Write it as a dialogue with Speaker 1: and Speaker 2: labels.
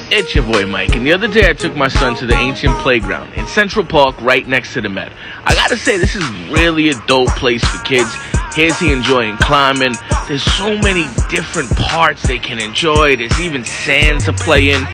Speaker 1: It's your boy Mike, and the other day I took my son to the ancient playground in Central Park right next to the Met. I gotta say, this is really a dope place for kids. Here's he enjoying climbing. There's so many different parts they can enjoy. There's even sand to play in.